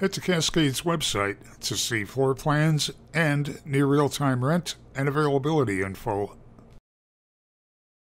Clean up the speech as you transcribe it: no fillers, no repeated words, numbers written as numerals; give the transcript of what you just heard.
Head to Cascade's website to see floor plans and near real-time rent and availability info